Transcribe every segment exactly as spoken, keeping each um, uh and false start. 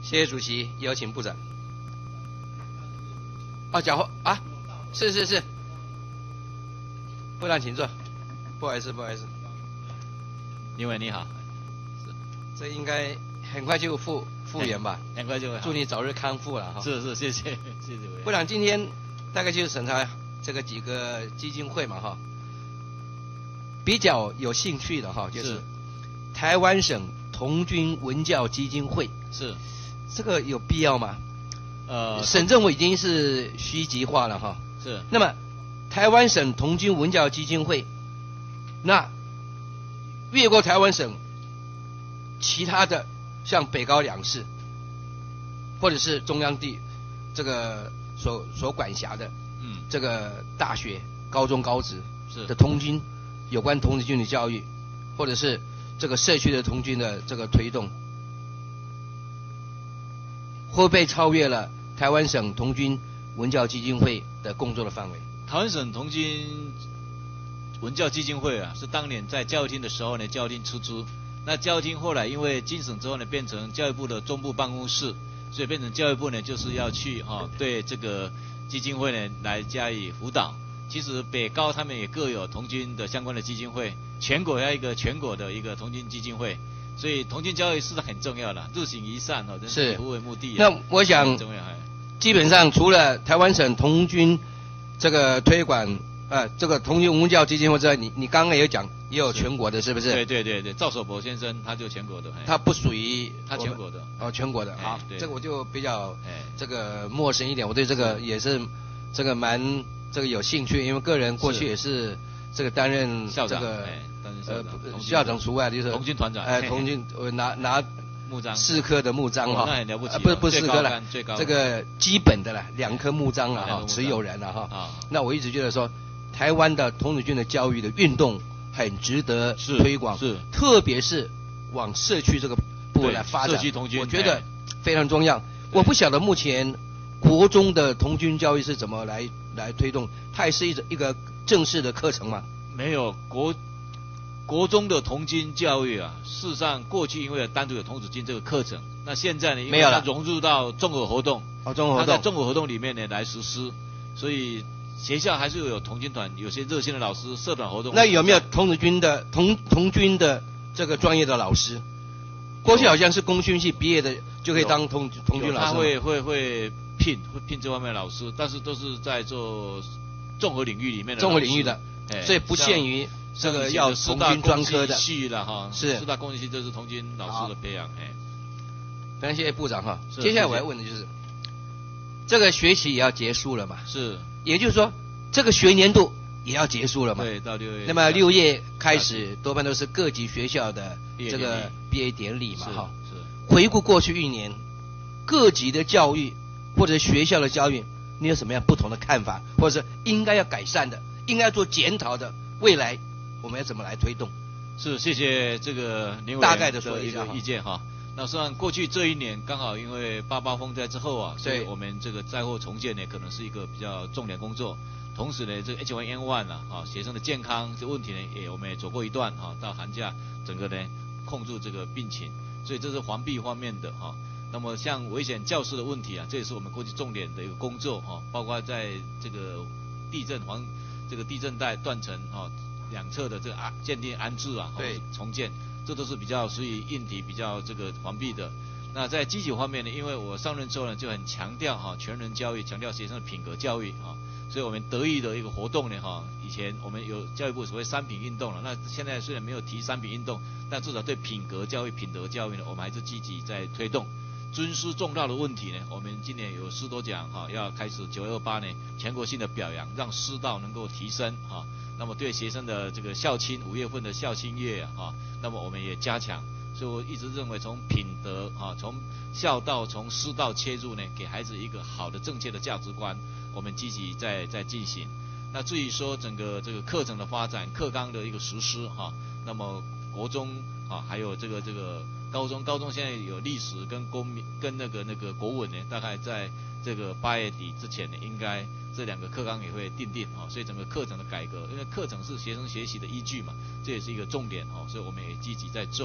谢谢主席，有请部长。啊，脚后啊，是是是，部长请坐。不好意思，不好意思。 林委你好， 是，这应该很快就复复原吧？ 很快就会好。 祝你早日康复了哈。 是是，谢谢谢谢委员。 部长今天大概就是审查这个几个基金会嘛哈，比较有兴趣的哈，就是台湾省童军文教基金会。 是， 这个有必要吗？ 呃， 省政府已经是虚级化了哈。 是。 那么，台湾省童军文教基金会，那越过台湾省，其他的像北高两市，或者是中央地这个所所管辖的， 嗯， 这个大学、高中、高职是的童军有关童军的教育，或者是这个社区的童军的这个推动。会不会超越了台湾省童军文教基金会的工作的范围？ 台湾省童军文教基金会啊，是当年在教育厅的时候呢，教育厅出资。那教育厅后来因为经省之后呢，变成教育部的中部办公室，所以变成教育部呢，就是要去哈、哦、对这个基金会呢来加以辅导。其实北高他们也各有童军的相关的基金会，全国要一个全国的一个童军基金会。所以童军教育是很重要的，日行一善哦， 是图为目的。 那我想，基本上除了台湾省童军这个推广，呃，这个童军文教基金会之外，你你刚刚也有讲，也有全国的，是不是？ 对对对对，赵守博先生他就全国的， 他不属于他全国的哦，全国的。好，这个我就比较哎这个陌生一点，我对这个也是这个蛮这个有兴趣，因为个人过去也是这个担任校长， 这个。呃， 校长除外就是童军团长， 哎，童军我拿拿木章四颗的木章哈， 那很了不起， 不是不是四颗了， 最高这个基本的了，两颗木章了哈，持有人了哈。那我一直觉得说，台湾的童子军的教育的运动很值得推广， 是， 特别是往社区这个部分来发展， 社区童军， 我觉得非常重要。我不晓得目前国中的童军教育是怎么来来推动，它也是一一个正式的课程吗？ 没有国。国中的童军教育啊，事实上过去因为单独有童子军这个课程，那现在呢，因为它融入到综合活动， 哦，综合活动， 它在综合活动里面呢来实施，所以学校还是有童军团，有些热心的老师，社团活动。 那有没有童子军的童童军的这个专业的老师？过去好像是工训系毕业的就可以当童童军老师。 他会会会聘会聘这方面的老师，但是都是在做综合领域里面的综合领域的，所以不限于。这个要童军专科的系了哈， 是四大工系，这是童军老师的培养。哎， 非常谢谢部长哈。接下来我要问的就是，这个学期也要结束了嘛？ 是， 也就是说，这个学年度也要结束了嘛？ 对，到六月。 那么六月开始，多半都是各级学校的这个毕业典礼嘛哈。 是。 回顾过去一年，各级的教育或者学校的教育，你有什么样不同的看法，或者是应该要改善的，应该要做检讨的，未来？我们要怎么来推动？ 是，谢谢这个林委员大概的说一个意见哈。那实际上过去这一年刚好因为八八风灾之后啊，所以我们这个灾后重建呢，可能是一个比较重点工作。同时呢，这个 H 一 N 一 啊，啊学生的健康这问题呢，也我们也走过一段哈，到寒假整个呢控住这个病情，所以这是防避方面的哈。那么像危险教室的问题啊，这也是我们过去重点的一个工作哈，包括在这个地震防这个地震带断层哈。两侧的这个安鉴定安置啊， 对， 重建，这都是比较属于硬体比较这个防避的。那在积极方面呢，因为我上任之后呢，就很强调哈全人教育，强调学生的品格教育啊，所以我们得意的一个活动呢哈，以前我们有教育部所谓三品运动了，那现在虽然没有提三品运动，但至少对品格教育、品德教育呢，我们还是积极在推动。尊师重道的问题呢，我们今年有师铎奖哈，要开始九二八呢全国性的表扬，让师道能够提升哈。那么对学生的这个校庆，五月份的校庆月啊，哈，那么我们也加强。所以我一直认为，从品德啊，从孝道、从师道切入呢，给孩子一个好的正确的价值观，我们积极在在进行。那至于说整个这个课程的发展、课纲的一个实施哈，那么国中啊，还有这个这个高中，高中现在有历史跟公民跟那个那个国文呢，大概在这个八月底之前呢，应该这两个课纲也会定定啊，所以整个课程的改革，因为课程是学生学习的依据嘛，这也是一个重点啊，所以我们也积极在做。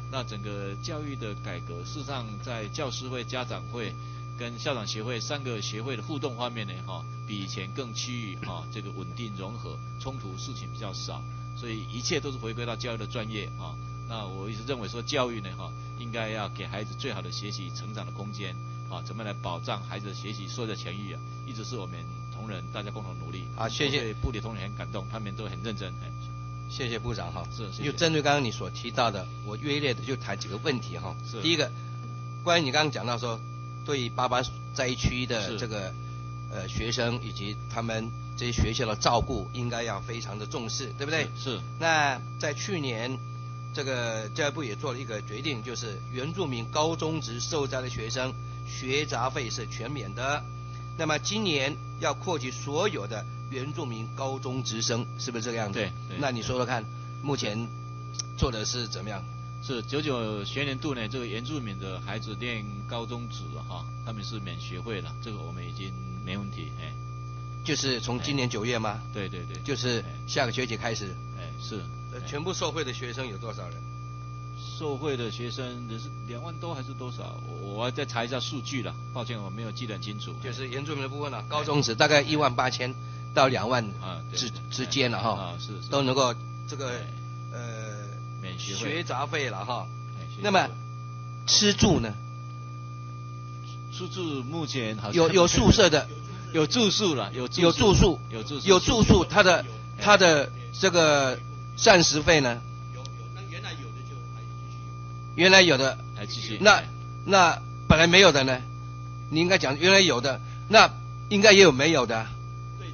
那整个教育的改革，事实上在教师会、家长会跟校长协会三个协会的互动方面呢，哈、哦，比以前更趋于哈、哦、这个稳定融合，冲突事情比较少，所以一切都是回归到教育的专业哈、哦。那我一直认为说教育呢，哈、哦，应该要给孩子最好的学习成长的空间，啊、哦，怎么来保障孩子的学习所有的权益啊，一直是我们同仁大家共同努力。 好，谢谢。 对部里同仁很感动，他们都很认真。哎， 谢谢部长哈。 是，谢谢。 就针对刚刚你所提到的，我约略的就谈几个问题哈。 是。 第一个，关于你刚刚讲到说，对于八八灾区的这个呃学生以及他们这些学校的照顾，应该要非常的重视，对不对？ 是。是那在去年，这个教育部也做了一个决定，就是原住民高中职受灾的学生学杂费是全免的。那么今年要扩及所有的原住民高中职生，是不是这个样子？ 对。对那你说说看，目前做的是怎么样？ 是九九学年度呢，这个原住民的孩子念高中职哈，他们是免学费了，这个我们已经没问题，哎。 就是从今年九月吗？ 对对对。 就是下个学期开始。 哎，是。 全部受惠的学生有多少人？ 受惠的学生人是两万多还是多少？我我要再查一下数据了，抱歉我没有记得很清楚。 就是原住民的部分了、啊，高中职大概一万八千到两万之、 啊、 之间了哈。 啊是是。 都能够这个呃免学学杂费了哈。 那那么吃住呢？ 吃住目前好像有有宿舍的， 有住宿了，有有住宿， 有住宿， 有住宿，他的他的这个膳食费呢？ 有有，那原来有的就还继续有。 原来有的还继续。 那那本来没有的呢？你应该讲原来有的，那应该也有没有的、啊。 对。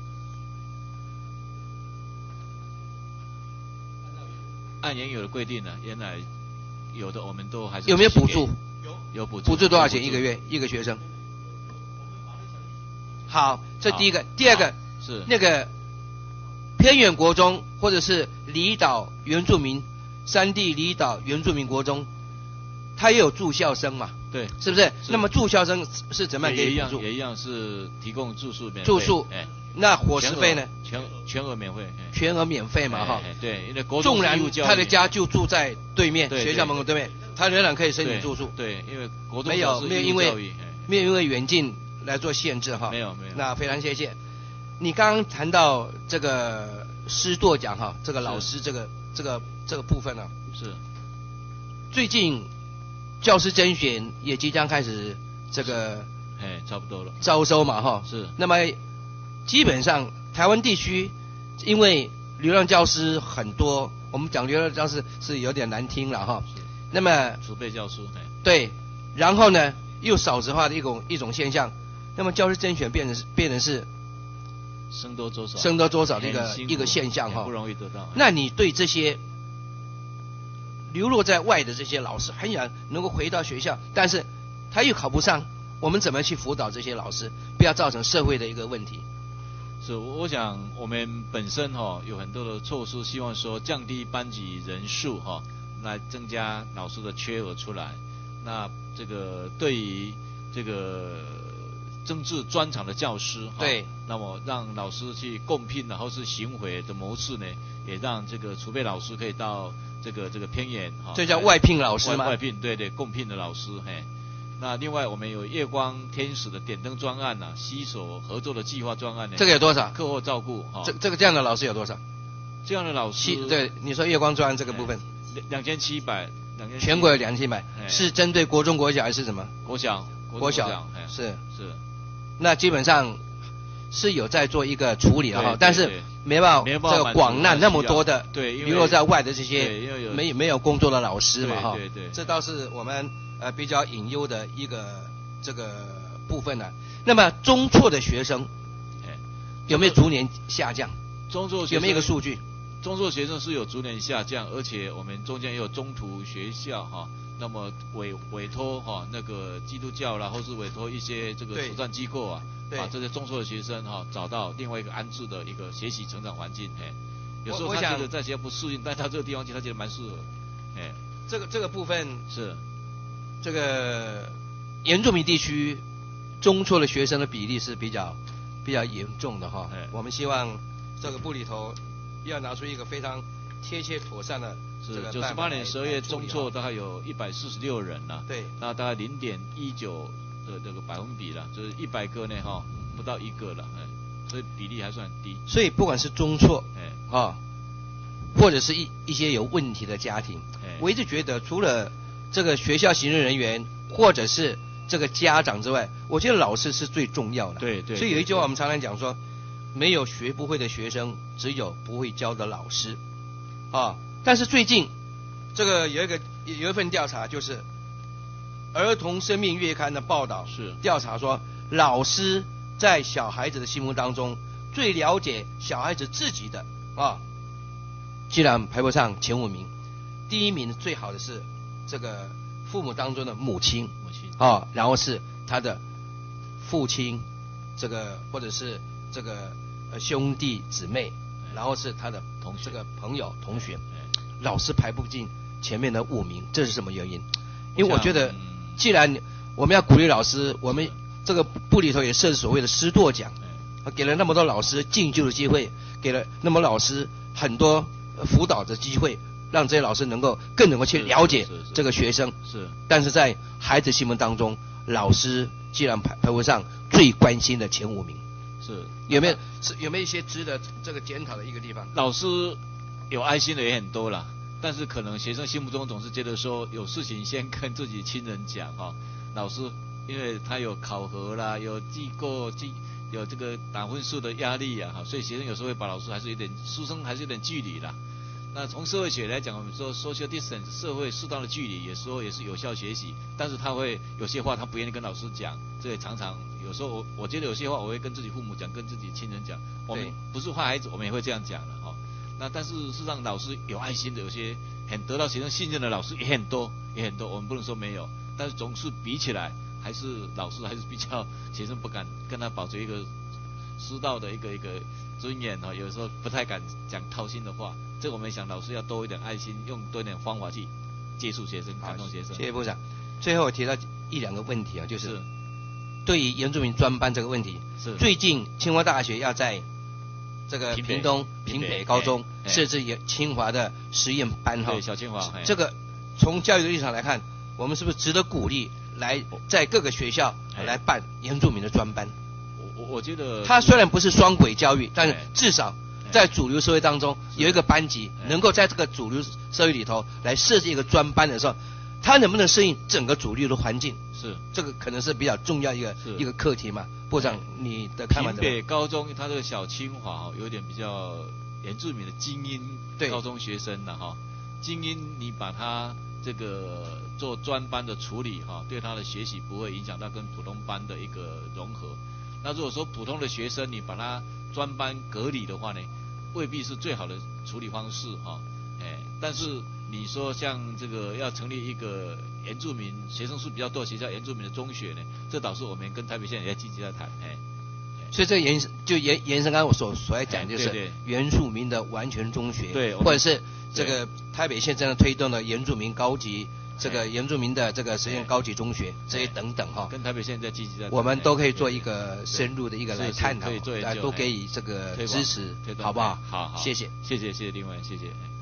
按原有的规定呢，原来有的我们都还是有没有补助？ 有有补助。 补助多少钱一个月？一个学生？好，这第一个，第二个是那个偏远国中或者是离岛原住民、山地离岛原住民国中，它也有住校生嘛？ 对， 是不是？是那么住校生是怎么样给补助？ 也一样是提供住宿免费。 住宿，哎，那伙食费呢？ 全全额免费。 全额免费嘛，哈。 对，因为国中纵然他的家就住在对面学校门口对面，他仍然可以申请住宿。 对，因为国中没有没有因为没有因为远近来做限制哈。 没有没有。 那非常谢谢。你刚刚谈到这个师铎奖哈，这个老师这个这个这个部分呢、啊， 是最近教师甄选也即将开始这个， 哎，差不多了， 招收嘛哈。 是。 那么基本上台湾地区，因为流浪教师很多，我们讲流浪教师是有点难听了哈。那么储备教师， 对，然后呢又少子化的一种一种现象，那么教师甄选变成变成是。 生多粥少， 生多粥少的一个一个现象哈， 不容易得到。 那你对这些流落在外的这些老师，很想能够回到学校，但是他又考不上，我们怎么去辅导这些老师，不要造成社会的一个问题？ 是，我想我们本身哈、哦、有很多的措施，希望说降低班级人数哈、哦，来增加老师的缺额出来。那这个对于这个。政治专长的教师， 对， 那么让老师去共聘，然后是巡回的模式呢，也让这个储备老师可以到这个这个偏远，哈， 这叫外聘老师吗？ 外聘，对对，共聘的老师，嘿。那另外我们有夜光天使的点灯专案呐、啊，携手合作的计划专案呢， 这个有多少？ 课后照顾，哈， 这这个这样的老师有多少？ 这样的老师， 对，你说夜光专案这个部分， 两千七百，两千， 全国有两千七百，是针对国中国小还是什么？ 国小， 国小，是是。 那基本上是有在做一个处理的哈，但是没办法，这个广纳那么多的流落在外的这些没没有工作的老师嘛哈， 对对， 这倒是我们呃比较隐忧的一个这个部分呢。那么中辍的学生，有没有逐年下降？ 中辍有没有一个数据？ 中辍学生是有逐年下降，而且我们中间也有中途学校哈。那么委委托哈、哦、那个基督教啦，或是委托一些这个慈善机构啊，把这些中辍的学生哈、哦、找到另外一个安置的一个学习成长环境，哎，有时候他觉得在学校不适应，但他这个地方其实他觉得蛮适合，哎， 这个这个部分是这个原住民地区中辍的学生的比例是比较比较严重的哈、哦，我们希望这个部里头要拿出一个非常贴切妥善的是这个九十八年十二月办法来中辍大概有一百四十六人了， 对， 那大概零点一九的这个百分比了，就是一百个呢哈，不到一个了，哎，所以比例还算低。 所以不管是中辍， 哎， 啊，或者是一一些有问题的家庭， 哎， 我一直觉得除了这个学校行政人员或者是这个家长之外，我觉得老师是最重要的。 对对。 所以有一句话对我们常常讲说，没有学不会的学生，只有不会教的老师。啊，但是最近这个有一个有一份调查，就是《儿童生命月刊》的报道， 是调查说，老师在小孩子的心目当中最了解小孩子自己的啊，居然排不上前五名。第一名最好的是这个父母当中的母亲， 母亲啊，然后是他的父亲，这个或者是这个呃兄弟姊妹，然后是他的同学这个朋友同学， 哎， 老师排不进前面的五名，这是什么原因？因为我觉得嗯， 既然我们要鼓励老师，我们这个部里头也设所谓的师铎奖， 哎给了那么多老师进修的机会，给了那么多老师很多辅导的机会，让这些老师能够更能够去了解这个学生。 是， 但是在孩子心目当中，老师既然排排不上最关心的前五名， 是有没有是有没有一些值得这个检讨的一个地方？ 老师有爱心的也很多啦，但是可能学生心目中总是觉得说有事情先跟自己亲人讲哈、哦，老师因为他有考核啦，有记过记有这个打分数的压力啊哈，所以学生有时候会把老师还是有点师生还是有点距离啦。那从社会学来讲，我们说 social distance 社会适当的距离，有时候也是有效学习，但是他会有些话他不愿意跟老师讲，这也常常有时候我我觉得有些话我会跟自己父母讲，跟自己亲人讲，我们不是坏孩子，我们也会这样讲的哈。那但是事实上老师有爱心的，有些很得到学生信任的老师也很多也很多，我们不能说没有，但是总是比起来还是老师还是比较学生不敢跟他保持一个师道的一个一个尊严哈，有时候不太敢讲掏心的话。这我们想老师要多一点爱心，用多一点方法去接触学生，感动学生。 谢谢部长。最后我提到一两个问题啊，就是是对于原住民专班这个问题， 是最近清华大学要在这个屏北屏东屏北屏北高中哎哎设置也清华的实验班哈对，小清华，哎这个从教育的立场来看，我们是不是值得鼓励来在各个学校哎来办原住民的专班？ 我我我觉得它虽然不是双轨教育，但是哎至少在主流社会当中是有一个班级哎能够在这个主流社会里头来设置一个专班的时候，它能不能适应整个主流的环境？ 是这个可能是比较重要一个是一个课题嘛。部长，你的看法屏怎么样？ 北高中它这个小清华哦，有点比较原住民的精英对高中学生了哈，精英你把他这个做专班的处理哈，对他的学习不会影响到跟普通班的一个融合。那如果说普通的学生你把他专班隔离的话呢，未必是最好的处理方式哈，哎，但是你说像这个要成立一个原住民学生数比较多的学校，原住民的中学呢，这倒是我们跟台北县也在积极在谈，哎。 所以这个延伸就延延伸刚刚我所所在讲，就是对对原住民的完全中学， 对我们或者是这个台北县正在推动的原住民高级这个原住民的这个实验高级中学这些等等哈， 跟台北县在积极在谈， 我们都可以做对一个深入的一个来是是探讨可以做，研究大家都给予这个推广支持推，动好不好？ 好好， 谢谢。 谢谢谢谢另外谢谢。